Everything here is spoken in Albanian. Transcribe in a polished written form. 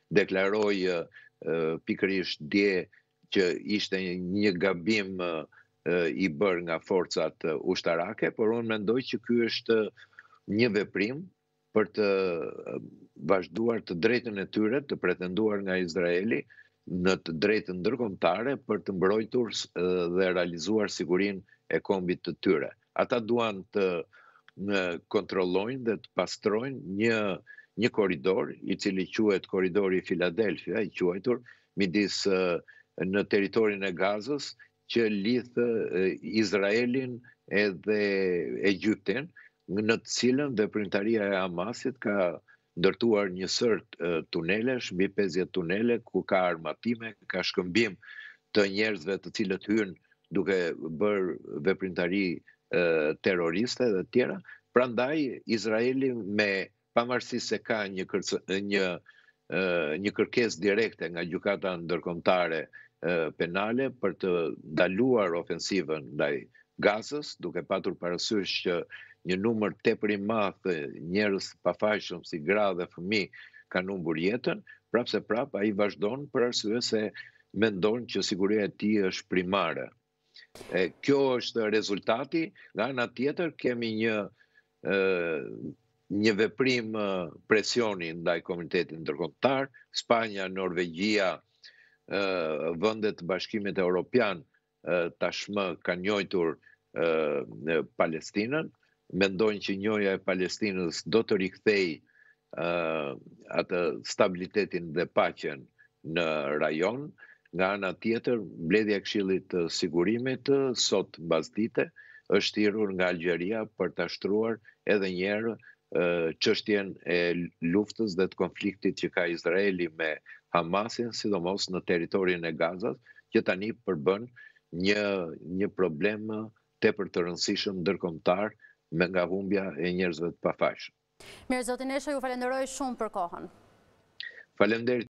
deklaroi pikërisht dje që ishte një gabim i bërë nga forcat ushtarake, por unë mendoj që ky është një veprim për të vazhduar të drejtën e tyre të pretenduar nga Izraeli në të drejtën ndërkombëtare për të mbrojtur dhe realizuar sigurinë e kombit të tyre. Ata duan të kontrollojnë dhe të pastrojnë një korridor i cili quhet korridori Filadelfia, i quajtur midis në territorin e Gazës që lidh Izraelin edhe Egjiptin, në të cilën veprimtaria e Hamasit ka ndërtuar një sërt tunelesh, mbi 50 tunele, ku ka armatime, ka shkëmbim të njerëzve të cilët hyn duke bërë veprimtari terroriste dhe të tjera. Prandaj Izraeli, pavarësisht se ka një kërkesë direkte nga gjykata ndërkombëtare penale për të ndaluar ofensivën ndaj Gazës, duke patur parasysh që një numër tepër i madh njerëz pafajshëm si gra dhe fëmijë kanë humbur jetën, prapse prap ai vazhdon për arsye se mendon që siguria e tij është primare. Kjo është rezultati. Nga ana tjetër kemi një veprim presioni ndaj komunitetit ndërkombëtar. Spanja, Norvegjia, vendet të Bashkimit Evropian tashmë kanë njohur Palestinën, mendojnë që njohja e Palestinës do të rikthejë atë stabilitetin dhe paqen në rajon. Nga ana tjetër, mbledhja e Këshillit të Sigurimit sot mbasdite është thirrur nga Algjeria për ta shtruar edhe një herë çështjen e luftës dhe të konfliktit që ka Izraeli me Hamasin, sidomos në territorin e Gazas, që tani përbën një problem tepër të rëndësishëm ndërkombëtar me nga humbja e njerëzve të pafajshëm. Mirë, zoti Nesha, ju falenderoj shumë për kohën. Faleminderit.